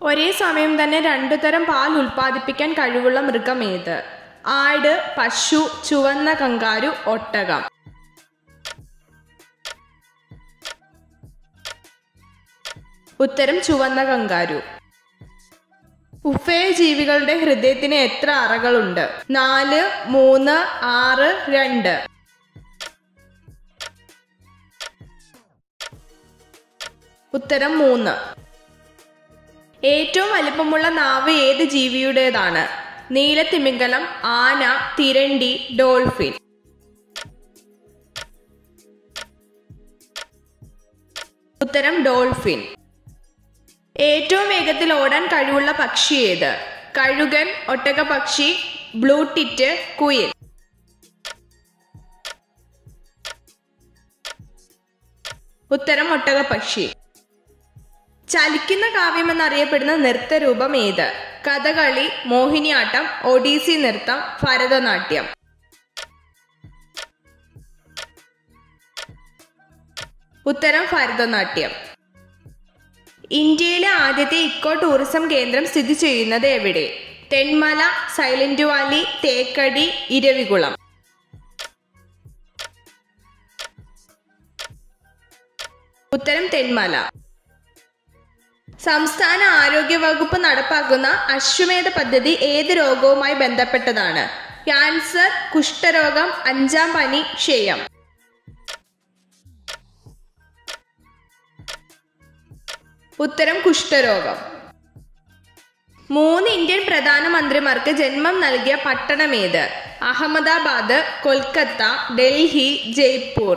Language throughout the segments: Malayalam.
ഒരേ സമയം തന്നെ രണ്ടു തരം പാൽ ഉൽപ്പാദിപ്പിക്കാൻ കഴിവുള്ള മൃഗം ഏത്? ആട്, പശു, ചുവന്ന കങ്കാരു, ഒട്ടകം. ഉത്തരം ചുവന്ന കങ്കാരു. ഉഭയജീവികളുടെ ഹൃദയത്തിന് എത്ര അറകളുണ്ട്? 4, 3, 6, 2. ഉത്തരം 3. ഏറ്റവും വലിപ്പമുള്ള നാവ് ഏത് ജീവിയുടേതാണ്? നീലത്തിമിംഗലം, ആന, തിരണ്ടി, ഡോൾഫിൻ. ഉത്തരം ഡോൾഫിൻ. ഏറ്റവും വേഗത്തിൽ ഓടാൻ കഴിവുള്ള പക്ഷി ഏത്? കഴുകൻ, ഒട്ടകപക്ഷി, ബ്ലൂടിറ്റ്, കുയിൽ. ഉത്തരം ഒട്ടകപക്ഷി. ചലിക്കുന്ന കാവ്യമെന്നറിയപ്പെടുന്ന നൃത്തരൂപം ഏത്? കഥകളി, മോഹിനിയാട്ടം, ഒഡീസി നൃത്തം, ഭരതനാട്യം. ഉത്തരം ഭരതനാട്യം. ഇന്ത്യയിലെ ആദ്യത്തെ ഇക്കോ ടൂറിസം കേന്ദ്രം സ്ഥിതി ചെയ്യുന്നത് എവിടെ? Thenmala, Silent Valley, Thekkady, Eravikulam. ഉത്തരം തെന്മല. സംസ്ഥാന ആരോഗ്യ വകുപ്പ് നടപ്പാക്കുന്ന അശ്വമേധ പദ്ധതി ഏത് രോഗവുമായി ബന്ധപ്പെട്ടതാണ്? ക്യാൻസർ, കുഷ്ഠരോഗം, 5ാം പനി, ക്ഷയം. ഉത്തരം കുഷ്ഠരോഗം. 3 ഇന്ത്യൻ പ്രധാനമന്ത്രിമാർക്ക് ജന്മം നൽകിയ പട്ടണം ഏത്? അഹമ്മദാബാദ്, കൊൽക്കത്ത, ഡൽഹി, ജയ്പൂർ.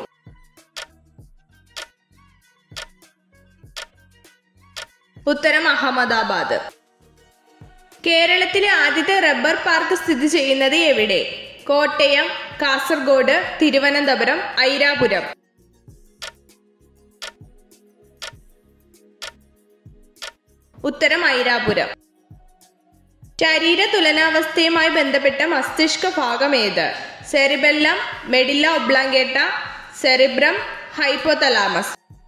ഉത്തരം അഹമ്മദാബാദ്. കേരളത്തിലെ ആദ്യത്തെ റബ്ബർ പാർക്ക് സ്ഥിതി ചെയ്യുന്നത് എവിടെ? കോട്ടയം, കാസർഗോഡ്, തിരുവനന്തപുരം, ഐരാപുരം. ഉത്തരം ഐരാപുരം. ശരീര തുലനാവസ്ഥയുമായി ബന്ധപ്പെട്ട മസ്തിഷ്ക ഭാഗം ഏത്? Cerebellum, medulla oblongata, cerebrum, hypothalamus.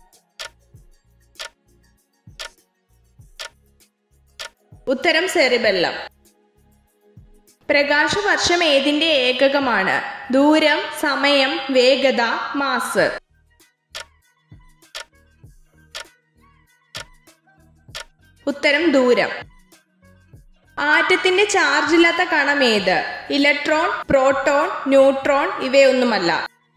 ഉത്തരം സെറിബെല്ലം. പ്രകാശവർഷം ഏതിന്റെ ഏകകമാണ്? ദൂരം, സമയം, വേഗത, മാസ്. ഉത്തരം ദൂരം. ആറ്റത്തിന്റെ ചാർജ് ഇല്ലാത്ത കണം ഏത്? ഇലക്ട്രോൺ, പ്രോട്ടോൺ, ന്യൂട്രോൺ, ഇവയൊന്നുമല്ല.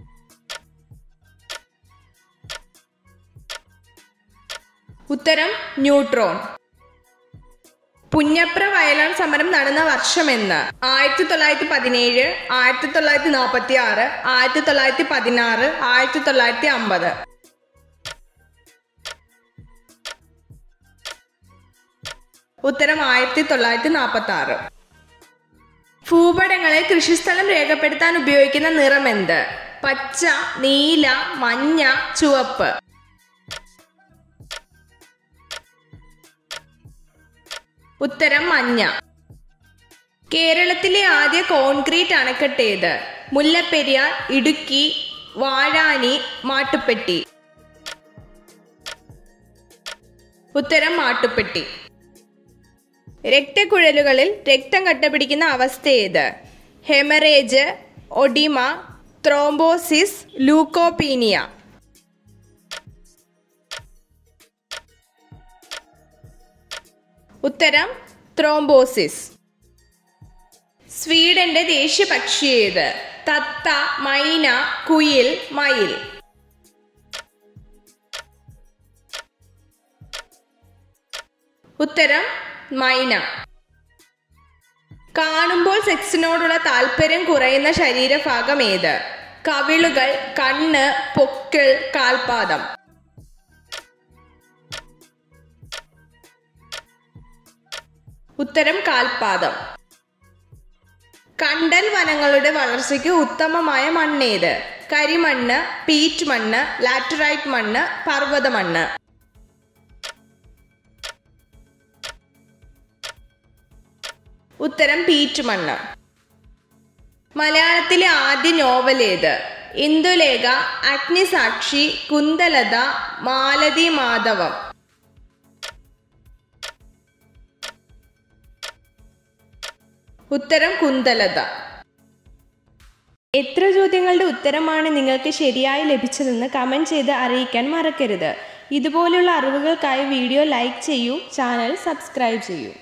ഉത്തരം ന്യൂട്രോൺ. പുന്നപ്ര വയലാർ സമരം നടന്ന വർഷമെന്ന്? 1917, 1946, 1916, 1950. ഉത്തരം 1946. ഭൂപടങ്ങളിൽ കൃഷിസ്ഥലം രേഖപ്പെടുത്താൻ ഉപയോഗിക്കുന്ന നിറം എന്ത്? പച്ച, നീല, മഞ്ഞ, ചുവപ്പ്. ഉത്തരം മഞ്ഞ. കേരളത്തിലെ ആദ്യ കോൺക്രീറ്റ് അണക്കെട്ട് ഏത്? മുല്ലപ്പെരിയാർ, ഇടുക്കി, വാഴാനി, മാട്ടുപ്പെട്ടി. ഉത്തരം മാട്ടുപ്പെട്ടി. രക്തക്കുഴലുകളിൽ രക്തം കട്ടപിടിക്കുന്ന അവസ്ഥ ഏത്? Haemorrhage, oedema, thrombosis, leucopenia. ഉത്തരം ത്രോംബോസിസ്. സ്വീഡന്റെ ദേശീയ പക്ഷി ഏത്? തത്ത, മൈന, കുയിൽ, മയിൽ. ഉത്തരം മൈന. കാണുമ്പോൾ സെക്സിനോടുള്ള താല്പര്യം കുറയുന്ന ശരീരഭാഗം ഏത്? കവിളുകൾ, കണ്ണ്, പൊക്കിൾ, കാൽപാദം. ഉത്തരം കാൽപാദം. കണ്ടൽ വനങ്ങളുടെ വളർച്ചയ്ക്ക് ഉത്തമമായ മണ്ണേത്? കരിമണ്ണ്, പീറ്റ് മണ്ണ്, ലാറ്ററൈറ്റ് മണ്ണ്, പർവ്വത മണ്ണ്. ഉത്തരം പീറ്റ് മണ്ണ്. മലയാളത്തിലെ ആദ്യ നോവൽ ഏത്? ഇന്ദുലേഖ, അഗ്നിസാക്ഷി, കുന്തലത, മാലതി മാധവം. ഉത്തരം കുന്തലത. എത്ര ചോദ്യങ്ങളുടെ ഉത്തരമാണ് നിങ്ങൾക്ക് ശരിയായി ലഭിച്ചതെന്ന് കമൻറ്റ് ചെയ്ത് അറിയിക്കാൻ മറക്കരുത്. ഇതുപോലുള്ള അറിവുകൾക്കായി വീഡിയോ ലൈക്ക് ചെയ്യൂ, ചാനൽ സബ്സ്ക്രൈബ് ചെയ്യൂ.